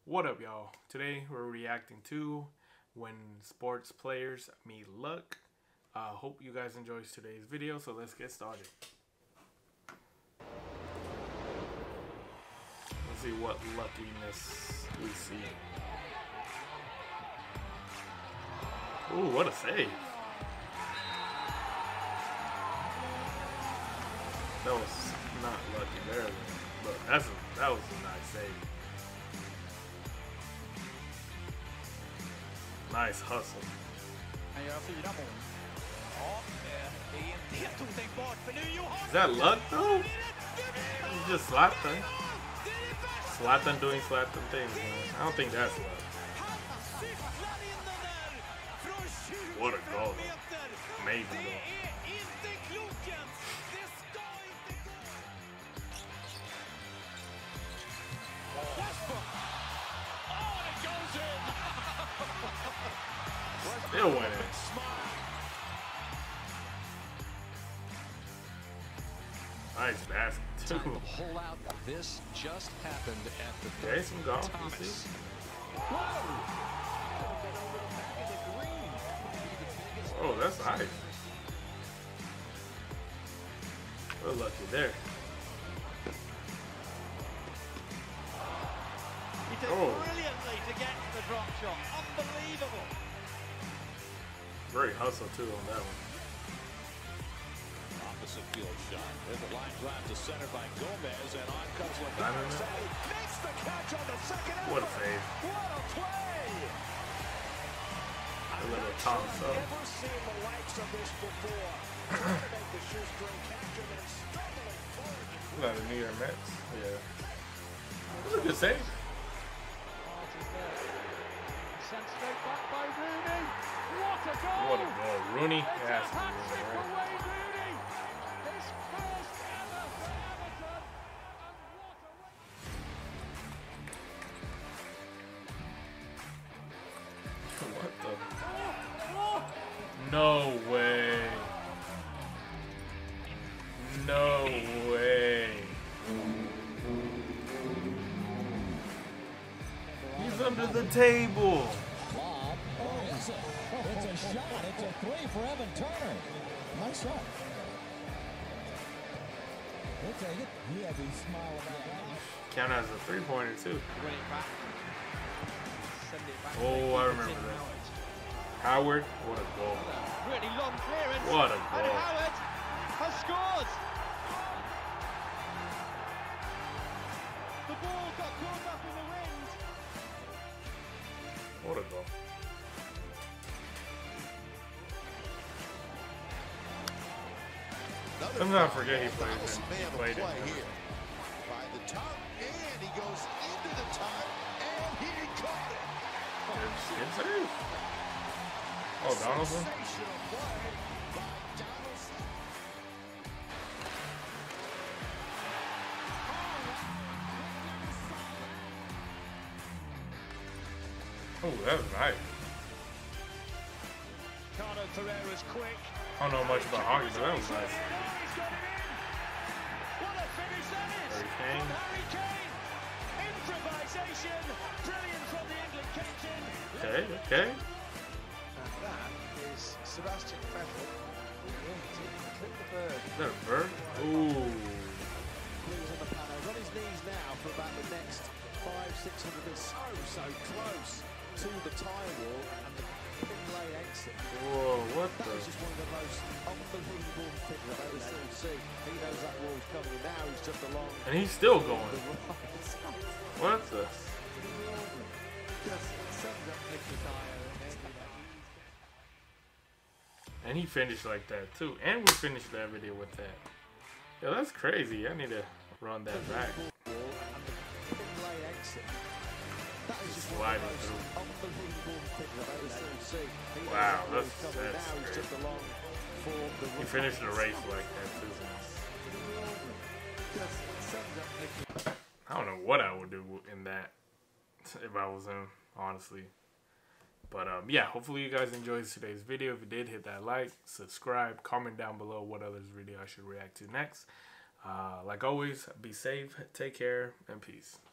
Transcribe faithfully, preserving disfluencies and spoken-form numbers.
What up, y'all? Today we're reacting to when sports players meet luck. Uh, hope you guys enjoyed today's video, so let's get started. Let's see what luckiness we see. Ooh, what a save. That was not lucky there, but that's a, that was a nice save. Nice hustle. Is that luck though? It's just Zlatan. Zlatan doing Zlatan things, man. I don't think that's luck. What a goal though. Amazing goal. Still winning. Nice basket too. Time to pull out. This just happened at the Jason Golf, you see? Oh, that's nice. We're lucky there. He did Oh. brilliantly to get to the drop shot. Unbelievable. Great hustle too on that one. Opposite field shot. There's a line drive to center by Gomez, and on comes Diamond. Lopez. Makes the catch on the second effort. What a save. What a play! A little toss up. Never seen the likes of this before. Trying to make the shoestring catch him and struggling forward. Look at the New York Mets. Yeah. That's a good save. Sent straight back by Rooney. What a goal! What a goal. Rooney. It's a Yes. hat-trick for Wayne Rooney. His first ever for Everton. And what a... What the? Oh, No way. No way. He's under the table. Lob. Oh, it's a, it's a shot. It's a three for Evan Turner. Nice shot. He'll take it. He has a smile about that. Count as a three-pointer too. Win it back. Send it back. Oh, I remember that. Howard, what a goal. Really long clearance. What a And goal. Howard has scored. The ball got caught up in the wind. What a goal. Sometimes I forget he plays in. He played in. Here. By the top, and he goes into the top, and he caught it. Good, good save. Oh, Donaldson. Sensational play by Donaldson. Oh, that was nice. Carlo Ferreira's quick. I don't know much about hockey, but that was nice. What a finish that is! Harry Kane. Harry Kane! Improvisation! Brilliant from the England captain! Okay, okay. And that is Sebastian Vettel. Clip the bird. Is that a bird? Ooh. He's on the panels, on his knees now for about the next five, six hundred. It's so, so close to the tie wall and the pin lane exit. Whoa, what That the? is just one of the most unbelievable things I've ever seen. See, he knows that wall's coming, and now he's just along And he's still the going. right side. What the? Just sends up Nicky Dyer, and then, you know, he's And he finished like that too. And we finished that video with that. Yo, that's crazy. I need to run that back. Sliding through. Wow, that's, that's crazy. He finished the race like that too. I don't know what I would do in that if I was him, honestly. But um, yeah, hopefully you guys enjoyed today's video. If you did, hit that like, subscribe, comment down below what other video I should react to next. Uh, like always, be safe, take care, and peace.